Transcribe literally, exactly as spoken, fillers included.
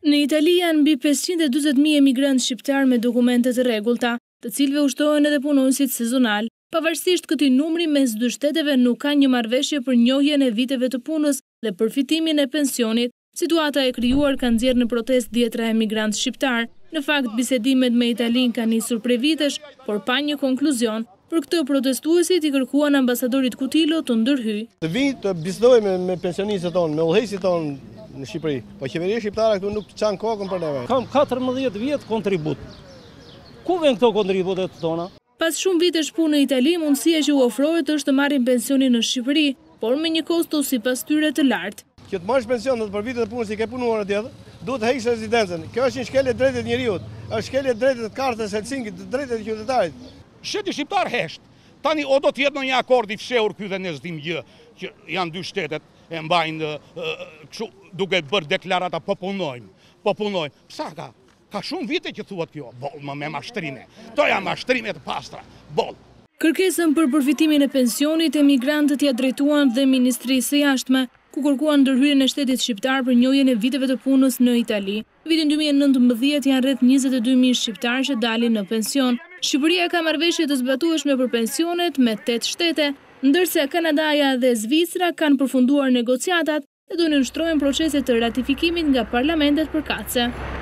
Në Itali janë mbi pesëqind e dyzet mijë emigrantë shqiptar me dokumente të rregullta, të cilëve ushtohen edhe punonësit sezonal. Pavarësisht këtij numri, mes dy shteteve nuk ka një marrëveshje për njohjen e viteve të punës dhe përfitimin e pensionit. Situata e krijuar ka nxjerrë në protestë dhjetra emigrantë shqiptar. Në fakt, bisedimet me Italinë kanë nisur prej vitesh, por pa një konkluzion. Për këtë, protestuesit i kërkuan ambasadorit Kutilo të ndërhyjë. Të vinë të bisedoj me, me pensionistët tonë, me udhëheqësit tonë në Shqipëri, po qeveria shqiptare këtu nuk çan kokën për neve. Kam katërmbëdhjetë vjet kontribut. Ku vjen këto kontributet tona? Pas shumë vitesh punë në Itali, mundësia që u ofrohet është të marrin pensionin në Shqipëri, por me një kosto sipas tyre të lartë. Që të marrësh pension për vitet e punës që ke punuar atje, duhet të heqësh rezidencën. Kjo është një shkelje drejtë e njeriut, është shkelje drejtë të kartës Helsinki, drejtë të qytetarit. Shteti shqiptar hesht. Tani o do të jetë në një akord i fshehur ky dhe ne s'dim gjë, që janë dy shtetet e mbajnë kështu duke bërë deklarata po punojmë, po punojmë. Psa ka? Ka shumë vite që thuat kjo, boll më me mashtrime. To janë mashtrime të pastra, boll. Kërkesën për përfitimin e pensionit, emigrantët ja drejtuan dhe Ministrisë së Jashtme, ku kërkuan ndërhyrjen e shtetit shqiptar për njohjen e viteve të punës në Itali. Vitin dy mijë e nëntëmbëdhjetë janë rreth njëzet e dy mijë shqiptarë që dalin në pension. Shqipëria ka marrëveshje të zbatueshme për pensionet me tetë shtete, ndërsa Kanadaja dhe Zvicra kanë përfunduar negociatat dhe do nënshtrojnë proceset të ratifikimit nga parlamentet përkatëse.